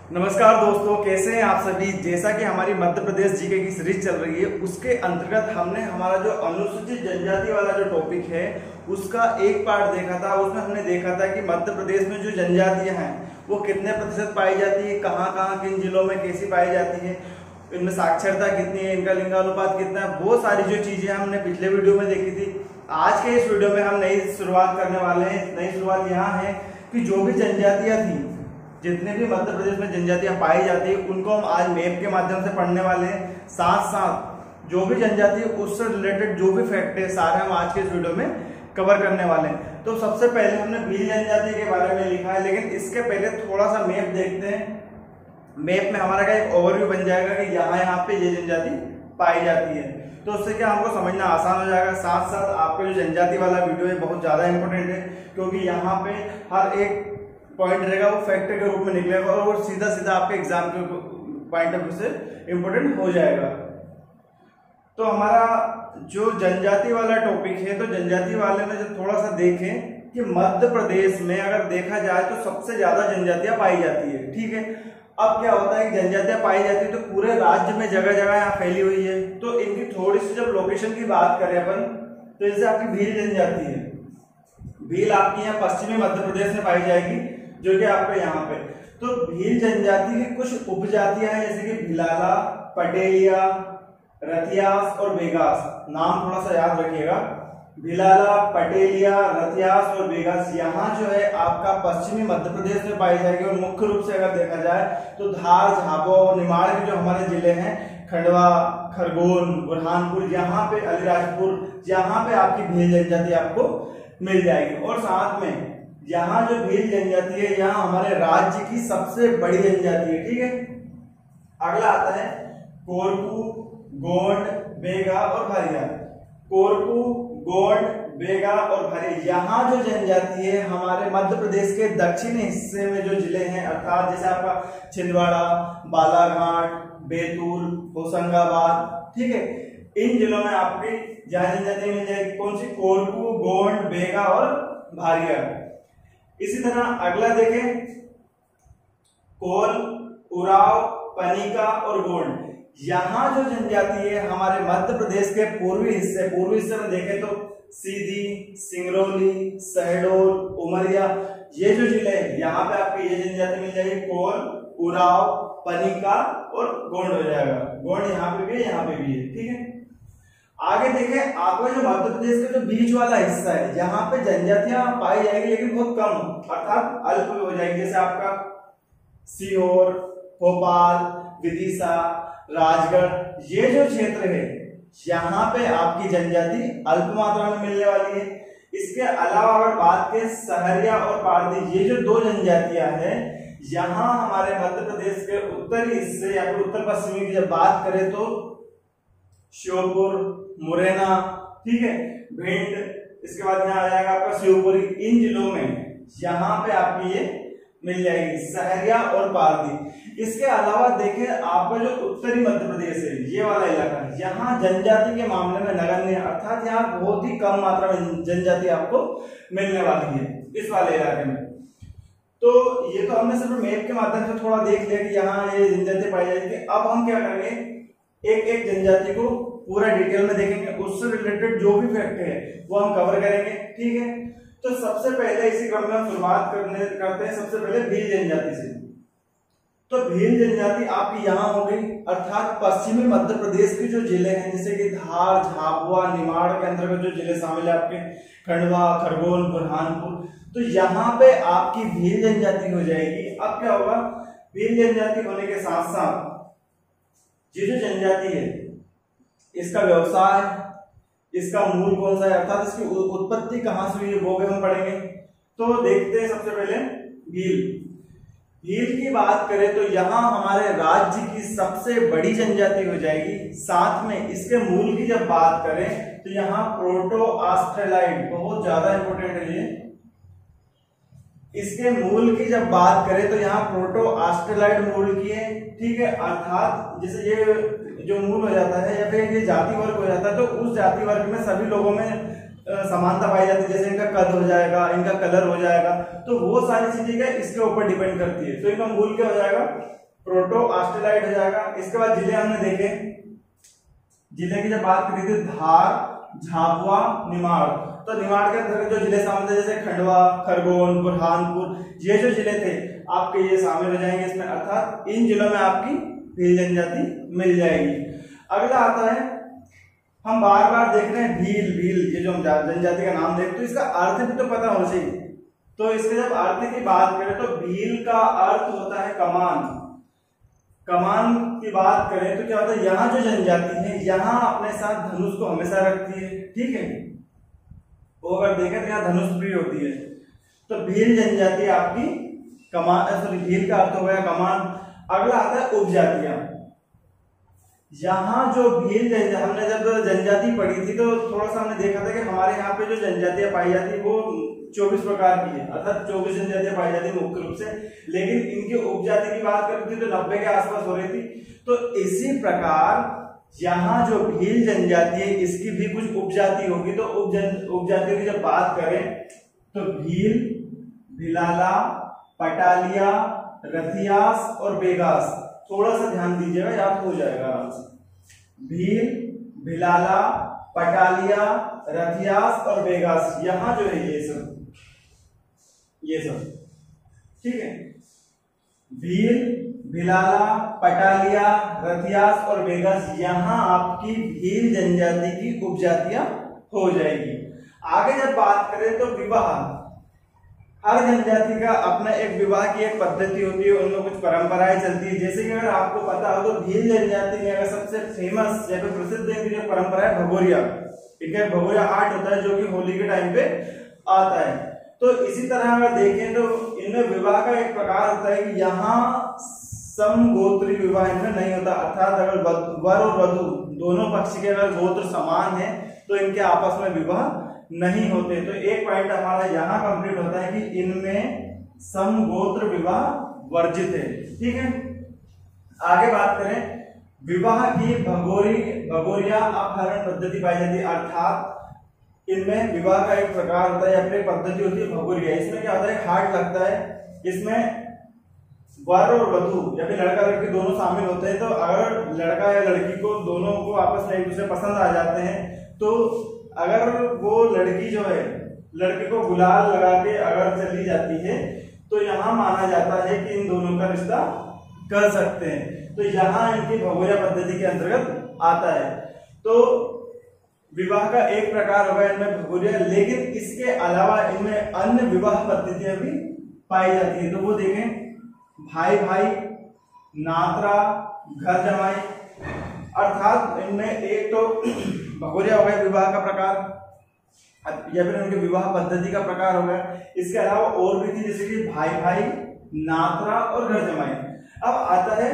नमस्कार दोस्तों, कैसे हैं आप सभी। जैसा कि हमारी मध्य प्रदेश जीके की सीरीज चल रही है, उसके अंतर्गत हमने हमारा जो अनुसूचित जनजाति वाला जो टॉपिक है उसका एक पार्ट देखा था। उसमें हमने देखा था कि मध्य प्रदेश में जो जनजातियां हैं वो कितने प्रतिशत पाई जाती है, कहाँ कहाँ किन जिलों में कैसी पाई जाती है, इनमें साक्षरता कितनी है, इनका लिंगानुपात कितना है, वो सारी जो चीजें हमने पिछले वीडियो में देखी थी। आज के इस वीडियो में हम नई शुरुआत करने वाले हैं। नई शुरुआत यहाँ है कि जो भी जनजातियां थी, जितने भी मध्य प्रदेश में जनजातियां पाई जाती है, उनको हम आज मैप के माध्यम से पढ़ने वाले हैं। साथ साथ जो भी जनजाति है उससे रिलेटेड जो भी फैक्ट है सारे हम आज के इस वीडियो में कवर करने वाले हैं। तो सबसे पहले हमने भील जनजाति के बारे में लिखा है, लेकिन इसके पहले थोड़ा सा मैप देखते हैं। मैप में हमारा क्या एक ओवरव्यू बन जाएगा कि यहाँ पे ये जनजाति पाई जाती है, तो उससे क्या हमको समझना आसान हो जाएगा। साथ साथ आपका जो जनजाति वाला वीडियो है बहुत ज्यादा इंपॉर्टेंट है, क्योंकि यहाँ पे हर एक पॉइंट रहेगा वो फैक्टर के रूप में निकलेगा और वो सीधा सीधा आपके एग्जाम के पॉइंट ऑफ व्यू से इंपॉर्टेंट हो जाएगा। तो हमारा जो जनजाति वाला टॉपिक है, तो जनजाति वाले में जब थोड़ा सा देखें कि मध्य प्रदेश में अगर देखा जाए तो सबसे ज्यादा जनजातियां पाई जाती है। ठीक है, अब क्या होता है कि जनजातियां पाई जाती है तो पूरे राज्य में जगह जगह यहाँ फैली हुई है। तो इनकी थोड़ी सी जब लोकेशन की बात करें अपन, तो जैसे आपकी भील जनजाति है, भील आपकी यहाँ पश्चिमी मध्य प्रदेश में पाई जाएगी, जो कि आपके यहाँ पे। तो भील जनजाति की कुछ उपजातियां हैं, जैसे कि भिलाला, पटेलिया, रथियास और बेगास। नाम थोड़ा सा याद रखिएगा, भिलाला, पटेलिया, रथियास और बेगास। यहाँ जो है आपका पश्चिमी मध्य प्रदेश में पाई जाएगी। और मुख्य रूप से अगर देखा जाए तो धार, झाबुआ और निमाड़ के जो हमारे जिले हैं, खंडवा, खरगोन, बुरहानपुर, यहाँ पे अलीराजपुर, यहाँ पे आपकी भील जनजाति आपको मिल जाएगी। और साथ में यहाँ जो भील जनजाति है, यहाँ हमारे राज्य की सबसे बड़ी जनजाति है। ठीक है, अगला आता है कोरकू, गोंड, बेगा और भारिया। कोरकू, गोंड, बेगा और भारिया, यहाँ जो जनजाति है हमारे मध्य प्रदेश के दक्षिणी हिस्से में जो जिले हैं, अर्थात जैसे आपका छिंदवाड़ा, बालाघाट, बैतूल, होशंगाबाद, ठीक है, इन जिलों में आपकी यहाँ जनजाति मिल जाएगी। कौन सी? कोरकू, गोंड, बेगा और भारिया। इसी तरह अगला देखें, कोल, उराव, पनिका और गोंड। यहाँ जो जनजाति है हमारे मध्य प्रदेश के पूर्वी हिस्से में देखें तो सीधी, सिंगरौली, शहडोल, उमरिया, ये जो जिले हैं यहाँ पे आपकी ये जनजाति मिल जाएगी। कोल, उराव, पनिका और गोंड हो जाएगा। गोंड यहाँ पे भी है, यहाँ पे भी है। ठीक है, आगे देखें, आपका जो मध्य प्रदेश का जो बीच वाला हिस्सा है, यहाँ पे जनजातियां पाई जाएगी लेकिन बहुत कम, अर्थात अल्प हो जाएगी। जैसे आपका सीहोर, भोपाल, विदिशा, राजगढ़, ये जो क्षेत्र है यहाँ पे आपकी जनजाति अल्प मात्रा में मिलने वाली है। इसके अलावा अगर बात करें सहरिया और पारदी, ये जो दो जनजातियां हैं, यहाँ हमारे मध्य प्रदेश के उत्तरी हिस्से या फिर उत्तर पश्चिमी की जब बात करें तो श्योपुर, मुरैना, ठीक है, भिंड, इसके बाद यहाँ आ जाएगा आपका शिवपुरी। इन जिलों में यहाँ पे आपकी ये मिल जाएगी, सहरिया और पारदी। इसके अलावा देखें आपका जो उत्तरी मध्य प्रदेश है, ये वाला इलाका, यहाँ जनजाति के मामले में नगण्य, अर्थात यहाँ बहुत ही कम मात्रा में जनजाति आपको मिलने वाली है इस वाले इलाके में। तो ये तो हमने सिर्फ मैप के माध्यम से थोड़ा देख लिया कि यहाँ ये जनजाति पाई जाएगी। अब हम क्या करेंगे, एक एक जनजाति को पूरा डिटेल में देखेंगे, उससे रिलेटेड जो भी फैक्ट है वो हम कवर करेंगे। ठीक है, तो सबसे पहले इसी क्रम में हम शुरुआत करते हैं सबसे पहले भील जनजाति से। तो भील जनजाति आपकी यहाँ हो गई, अर्थात पश्चिमी मध्य प्रदेश के जो जिले हैं, जैसे कि धार, झाबुआ, निमाड़ के अंतर्गत जो जिले शामिल है आपके, खंडवा, खरगोन, बुरहानपुर, तो यहाँ पे आपकी भील जनजाति हो जाएगी। अब क्या होगा, भील जनजाति होने के साथ साथ ये जो जनजाति है इसका व्यवसाय, इसका मूल कौन सा है, अर्थात इसकी उत्पत्ति कहां से हुई है वो भी हम पढ़ेंगे। तो देखते हैं सबसे पहले भील की बात करें तो यहाँ हमारे राज्य की सबसे बड़ी जनजाति हो जाएगी। साथ में इसके मूल की जब बात करें तो यहाँ प्रोटो ऑस्ट्रेलाइड, बहुत ज्यादा इंपोर्टेंट है ये, इसके मूल की जब बात करें तो यहाँ प्रोटो ऑस्ट्रेलाइड मूल की है। ठीक है, अर्थात जैसे ये जो मूल हो जाता है या फिर ये जाति वर्ग हो जाता है, तो उस जाति वर्ग में सभी लोगों में समानता पाई जाती है, जैसे इनका कद हो जाएगा, इनका कलर हो जाएगा, तो वो सारी चीजें क्या इसके ऊपर डिपेंड करती है। तो इनका मूल क्या हो जाएगा, प्रोटो ऑस्ट्रेलाइड हो जाएगा। इसके बाद जिले हमने देखे, जिले की जब बात करी थी धार, झाबुआ, निमाड़, तो निमाड़ के अंदर जो जिले शामिल थे जैसे खंडवा, खरगोन, बुरहानपुर, ये जो जिले थे आपके ये शामिल हो जाएंगे इसमें, अर्थात इन जिलों में आपकी भील जनजाति मिल जाएगी। अगला आता है, हम बार बार देख रहे हैं भील भील, ये जो हम जनजाति का नाम देख, तो इसका अर्थ भी तो पता होना चाहिए। तो इसके जब अर्थ की बात करें तो भील का अर्थ होता है कमान। कमान की बात करें तो क्या होता है, यहाँ जो जनजाति है यहाँ अपने साथ धनुष को हमेशा रखती है, ठीक है, वो अगर देखें तो यहाँ धनुष प्रिय होती है। तो भील जनजाति आपकी कमान, सॉरी भील का अर्थ हो गया कमान। अगला आता है उपजातियां। यहाँ जो भील हमने जब जनजाति पढ़ी थी तो थोड़ा सा हमने देखा था कि हमारे यहाँ पे जो जनजातियां पाई जाती वो 24 प्रकार की है, अर्थात 24 जनजातियां पाई जाती मुख्य रूप से, लेकिन इनकी उपजाति की बात करती थी तो 90 के आसपास हो रही थी। तो इसी प्रकार यहाँ जो भील जनजाति है इसकी भी कुछ उपजाति होगी। तो उपजातियों की जब बात करें तो भील, भिलाला, पटालिया, रथियास और बेगास, थोड़ा सा ध्यान दीजिएगा, याद हो जाएगा आराम से। भील, भिलाला, पटालिया, रथियास और बेगास, यहाँ जो है ये सब ठीक है। भील, भिलाला, पटालिया, रथियास और बेगास, यहाँ आपकी भील जनजाति की उपजातियां हो जाएगी। आगे जब बात करें तो विवाह, हर जनजाति का अपना एक विवाह की एक पद्धति होती है, उनमें कुछ परंपराएं चलती है। जैसे कि अगर आपको पता हो तो भील जनजाति में अगर सबसे फेमस या फिर प्रसिद्ध इनकी जो परंपरा है भगोरिया, ठीक है, भगोरिया हाट होता है जो कि होली के टाइम पे आता है। तो इसी तरह अगर देखें तो इनमें विवाह का एक प्रकार होता है कि यहाँ समगोत्री विवाह इनमें नहीं होता, अर्थात अगर वर और वधु दोनों पक्ष के अगर गोत्र समान है तो इनके आपस में विवाह नहीं होते। तो एक पॉइंट हमारा यहाँ कंप्लीट होता है कि इनमें समगोत्र विवाह वर्जित है, ठीक है। आगे बात करें, विवाह की भगोरिया अपहरण पद्धति पाई जाती है, अर्थात इनमें विवाह का एक प्रकार होता है या फिर पद्धति होती है भगोरिया। इसमें क्या होता है, हाट लगता है, इसमें वर और वधु या फिर लड़का लड़की दोनों शामिल होते हैं। तो अगर लड़का या लड़की को दोनों को आपस में एक दूसरे पसंद आ जाते हैं तो अगर वो लड़की जो है लड़के को गुलाल लगा के अगर चली जाती है तो यहाँ माना जाता है कि इन दोनों का रिश्ता कर सकते हैं। तो यहाँ इनकी भगोरिया पद्धति के अंतर्गत आता है। तो विवाह का एक प्रकार होगा इनमें भगोरिया, लेकिन इसके अलावा इनमें अन्य विवाह पद्धतियां भी पाई जाती है। तो वो देखें, भाई भाई, नातरा, घर जमाई, अर्थात इनमें एक तो भगोरिया हो गया विवाह का प्रकार या फिर उनके विवाह पद्धति का प्रकार हो गया। इसके अलावा और भी थी जैसे कि भाई भाई, नातरा और घर जमाई। अब आता है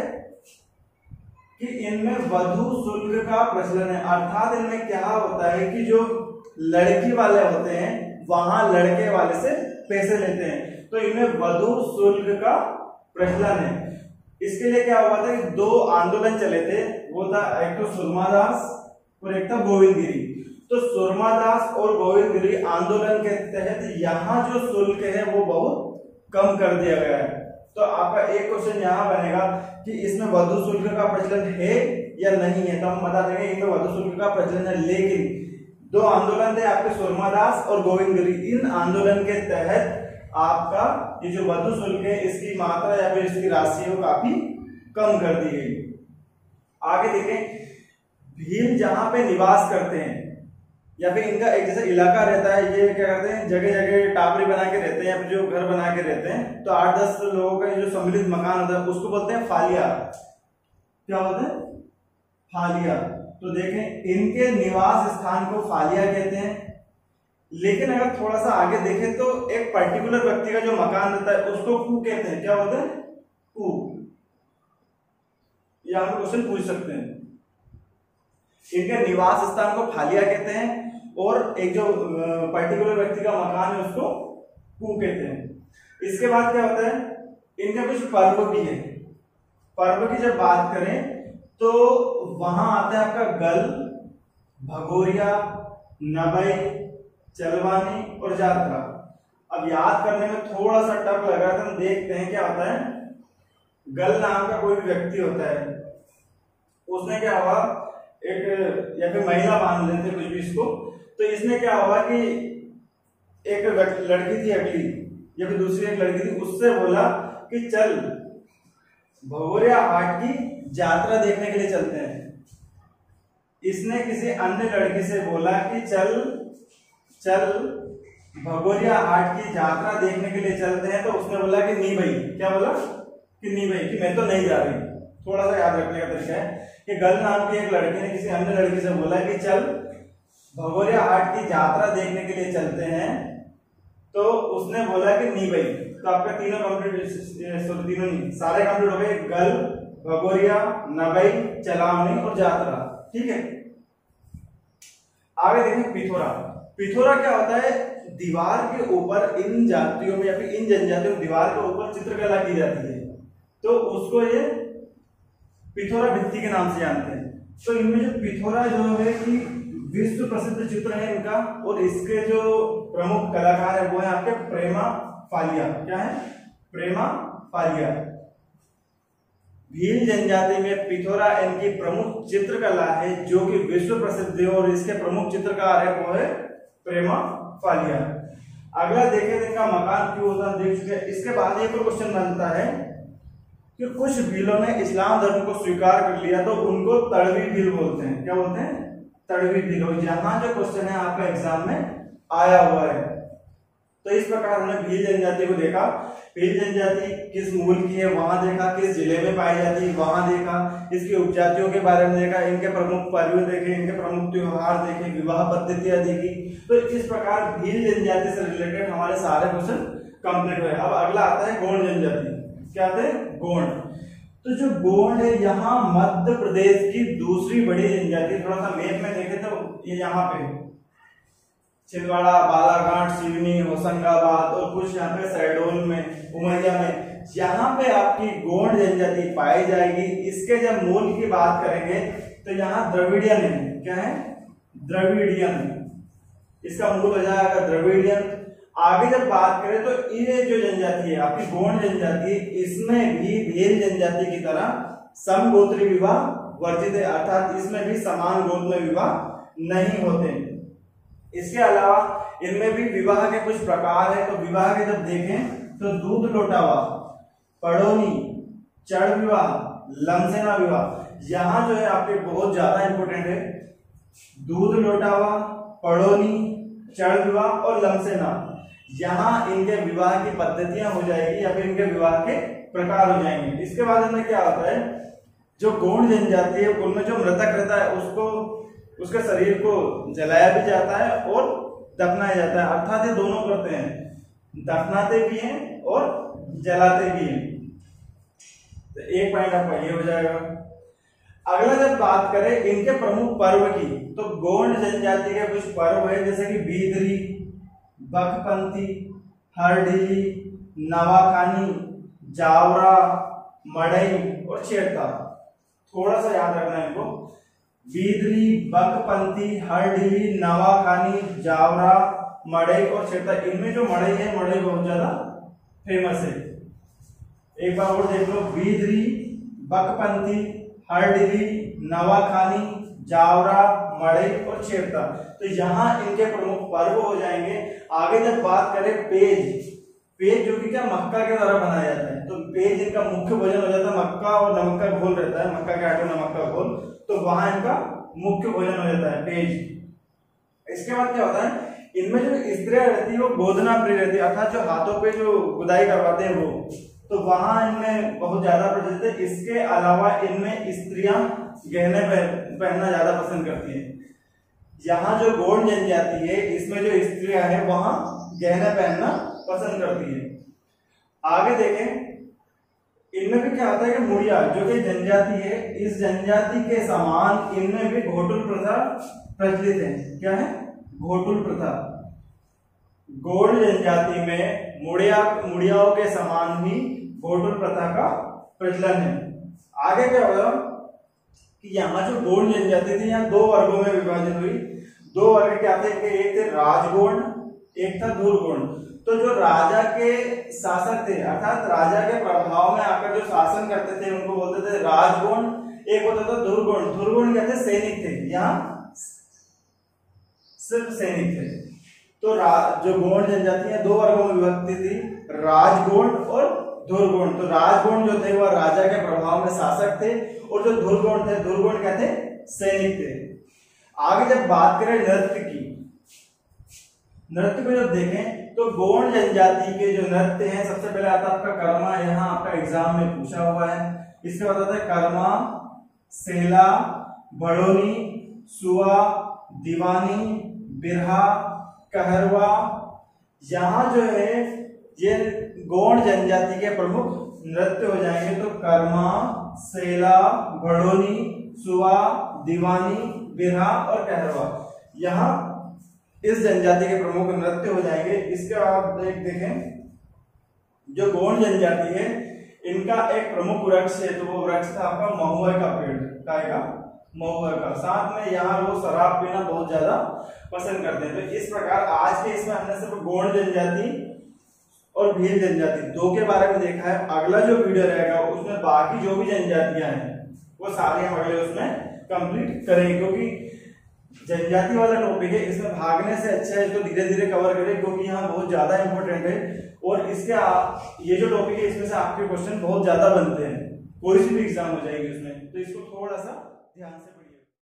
कि इनमें वधु शुल्क का प्रचलन है, अर्थात इनमें क्या होता है कि जो लड़की वाले होते हैं वहां लड़के वाले से पैसे लेते हैं, तो इनमें वधु शुल्क का प्रचलन है। इसके लिए क्या हुआ था कि दो आंदोलन चले थे, वो था एक तो सुरमादास और एक था गोविंदगिरी। तो सुरमादास और गोविंदगिरी आंदोलन के तहत यहाँ जो शुल्क है वो बहुत कम कर दिया गया है। तो आपका एक क्वेश्चन यहाँ बनेगा कि इसमें वधु शुल्क का प्रचलन है या नहीं है, तो हम बता देंगे इसमें वधु शुल्क का प्रचलन है। लेकिन दो आंदोलन थे आपके सुरमादास और गोविंदगिरी, इन आंदोलन के तहत आपका ये जो वधु शुल्क है इसकी मात्रा या फिर इसकी राशि वो काफी कम कर दी गई। आगे देखें, भील जहां पे निवास करते हैं या फिर इनका एक जैसा इलाका रहता है, ये क्या करते हैं जगह जगह टापरी बना के रहते हैं या फिर जो घर बना के रहते हैं, तो 8-10 लोगों का जो सम्मिलित मकान होता है उसको बोलते हैं फालिया। क्या बोलते हैं? फालिया। तो देखें इनके निवास स्थान को फालिया कहते हैं। लेकिन अगर थोड़ा सा आगे देखें तो एक पर्टिकुलर व्यक्ति का जो मकान रहता है उसको कू कहते हैं। क्या बोलते हैं? कू। ये आप क्वेश्चन पूछ सकते हैं। इनके निवास स्थान को फालिया कहते हैं और एक जो पर्टिकुलर व्यक्ति का मकान है उसको कू कहते हैं। इसके बाद क्या होता है, इनके कुछ पर्व भी है। पर्व की जब बात करें तो वहां आता है आपका गल, भगोरिया, नवई, चलवानी और यात्रा। अब याद करने में थोड़ा सा टफ लग रहा है, तो हम देखते हैं क्या होता है। गल नाम का कोई भी व्यक्ति होता है, उसने क्या हुआ, एक या फिर महिला मान लेते कुछ भी इसको, तो इसने क्या हुआ कि एक लड़की थी अगली या फिर दूसरी एक लड़की थी, उससे बोला कि चल भगोरिया हाट की यात्रा देखने के लिए चलते हैं। इसने किसी अन्य लड़की से बोला कि चल चल भगोरिया हाट की यात्रा देखने के लिए चलते हैं, तो उसने बोला कि नहीं भाई। क्या बोला कि नहीं भाई, कि मैं तो नहीं जा रही। थोड़ा सा याद रखने का तरीका है कि गल नाम की एक लड़की ने किसी अन्य लड़की से बोला कि चल भगोरिया हाट की यात्रा देखने के लिए चलते हैं, तो उसने बोला कि नहीं भाई। तो आपका तीनों कंप्लीट, तीनों नहीं, सारे कंप्लीट हो गए। गल, भगोरिया, नबई, चलावनी और यात्रा। ठीक है, आगे देखें पिथोरा। पिथोरा क्या होता है, दीवार के ऊपर इन जातियों में या फिर इन जनजातियों में दीवार के ऊपर चित्रकला की जाती है, तो उसको ये पिथोरा भित्ति के नाम से जानते हैं। तो इनमें जो पिथोरा जो है कि विश्व प्रसिद्ध चित्र है इनका, और इसके जो प्रमुख कलाकार है वो है आपके प्रेमा फालिया। क्या है, प्रेमा फालिया। भील जनजाति में पिथोरा इनकी प्रमुख चित्रकला है जो कि विश्व प्रसिद्ध है, और इसके प्रमुख चित्रकार है वो है प्रेमा फालिया। अगला देखें तो इनका मकान क्यों होता है, देख चुके। इसके बाद एक और क्वेश्चन बनता है कि कुछ भीलों ने इस्लाम धर्म को स्वीकार कर लिया, तो उनको तड़वी भील बोलते हैं। क्या बोलते हैं, तड़वी भील। यहाँ जो क्वेश्चन है आपका एग्जाम में आया हुआ है। तो इस प्रकार हमने भील जनजाति को देखा। भील जनजाति किस मूल की है वहां देखा, किस जिले में पाई जाती है वहां देखा, इसकी उपजातियों के बारे में देखा, इनके प्रमुख पर्व देखे, इनके प्रमुख त्योहार देखे, विवाह पद्धतियां देखी। तो इस प्रकार भील जनजाति से रिलेटेड हमारे सारे क्वेश्चन कंप्लीट हुए। अब अगला आता है गोंड जनजाति। क्या आते हैं, गोंड। तो जो गोंड है यहाँ मध्य प्रदेश की दूसरी बड़ी जनजाति। थोड़ा सा मैप में देखें तो ये यहाँ पे छिंदवाड़ा, बालाघाट, सिवनी, होशंगाबाद और कुछ यहाँ पे शहडोल में, उमरिया में, यहाँ पे आपकी गोंड जनजाति पाई जाएगी। इसके जब मूल की बात करेंगे तो यहाँ द्रविडियन है। क्या है, द्रविडियन। इसका मूल हो जाएगा द्रविडियन। आगे जब बात करें तो ये जो जनजाति है आपकी गोंड जनजाति, इसमें भी भील जनजाति की तरह समगोत्री विवाह वर्जित है, अर्थात इसमें भी समान गोत्र में विवाह नहीं होते। इसके अलावा इनमें भी विवाह के कुछ प्रकार है। तो विवाह के जब देखें तो दूध लोटावा, पड़ोनी, चढ़ विवाह, लमसेना विवाह। यहाँ जो है आपके बहुत ज्यादा इंपोर्टेंट है। दूध लोटावा, पड़ोनी, चढ़ विवाह और लमसेना, यहाँ इनके विवाह की पद्धतियां हो जाएगी या फिर इनके विवाह के प्रकार हो जाएंगे। इसके बाद इनमें क्या होता है, जो गोंड जनजाति है उनमें जो मृतक रहता है उसको, उसके शरीर को जलाया भी जाता है और दफनाया जाता है। अर्थात ये दोनों करते हैं, दफनाते भी हैं और जलाते भी हैं। तो एक पॉइंट आपका ये हो जाएगा। अगला जब बात करें इनके प्रमुख पर्व की, तो गोंड जनजाति के कुछ पर्व है जैसे कि बीदरी, बकपंती, हरडीली, नवाखानी, जावरा, मड़ई और छेड़ता। थोड़ा सा याद रखना है इनको। बीदरी, बकपंती, हरडीली, नवाखानी, जावरा, मड़ई और छेड़ता। इनमें जो मड़ई है, मड़ई बहुत ज्यादा फेमस है। एक बार और देख लो, बीदरी, बकपंती, हरडीली, नवाखानी, जावरा, मड़ई और छेड़ता। तो यहाँ इनके प्रमुख पर्व हो जाएंगे। आगे जब बात करें पेज, पेज जो कि क्या मक्का के द्वारा बनाया जाता है, तो पेज इनका मुख्य भोजन हो जाता है। मक्का और नमक का घोल रहता है, मक्का के आटे में नमक का घोल, तो वहां इनका मुख्य भोजन हो जाता है पेज। इसके बाद क्या होता है, इनमें जो स्त्रियां रहती है वो गोदना प्रिय रहती है, अर्थात जो हाथों पे जो गुदाई करवाते हैं वो, तो वहां इनमें बहुत ज्यादा प्रचलित है। इसके अलावा इनमें स्त्रियां गहने पहनना ज्यादा पसंद करती है। यहाँ जो गोंड जनजाति है इसमें जो स्त्रियां हैं वहां गहने पहनना पसंद करती है। आगे देखें, इनमें भी क्या होता है कि मुड़िया जो कि जनजाति है, इस जनजाति के समान इनमें भी घोटुल प्रथा प्रचलित है। क्या है, घोटुल प्रथा। गोंड जनजाति में मुड़ियाओं के समान ही घोटुल प्रथा का प्रचलन है। आगे क्या होगा कि यहाँ जो गोंड जनजाति थी यहाँ दो वर्गों में विभाजित हुई। दो वर्ग क्या थे, एक थे राजगोंड, एक था धुरगोंड। तो जो राजा के शासक थे अर्थात राजा के प्रभाव में आकर जो शासन करते थे उनको बोलते थे राजगोंड, एक होता था धुरगोंड। धुरगोंड क्या थे, सैनिक थे, यहाँ सिर्फ सैनिक थे। तो जो गोंड जनजातियां दो वर्गों में विभक्त थी, राजगोंड और धुरगोंड। तो राजगोंड जो थे वह राजा के प्रभाव में शासक थे और जो धुरगोंड थे, धुरगोंड क्या थे, सैनिक थे। आगे जब बात करें नृत्य की, नृत्य को जब देखें तो गोंड जनजाति के जो नृत्य हैं, सबसे पहले आता है आपका कर्मा, यहाँ आपका एग्जाम में पूछा हुआ है। इसके बाद आता है कर्मा, सेला, भड़ोनी, सुआ, दीवानी, बिरहा, कहरवा। यहाँ जो है ये गोंड जनजाति के प्रमुख नृत्य हो जाएंगे। तो कर्मा, सेला, भड़ोनी, सुआ, दीवानी, बिरहा और कहरवा यहाँ इस जनजाति के प्रमुख नृत्य हो जाएंगे। इसके बाद देखें जो गोंड जनजाति है इनका एक प्रमुख वृक्ष है, तो वो वृक्ष था आपका महुआ का पेड़, का महुआ का। साथ में यहाँ लोग शराब पीना बहुत ज्यादा पसंद करते हैं। तो इस प्रकार आज के इसमें हमने सिर्फ गोंड जनजाति और भील जनजाति दो के बारे में देखा है। अगला जो वीडियो रहेगा उसमें बाकी जो भी जनजातियां हैं वो सारे हम अगले उसमें कंप्लीट करेंगे, क्योंकि जनजाति वाला टॉपिक है, इसमें भागने से अच्छा है इसको धीरे धीरे कवर करें, क्योंकि यहाँ बहुत ज्यादा इंपॉर्टेंट है। और इसके ये जो टॉपिक है इसमें से आपके क्वेश्चन बहुत ज्यादा बनते हैं, कोई सी भी एग्जाम हो जाएगी उसमें, तो इसको थोड़ा सा ध्यान से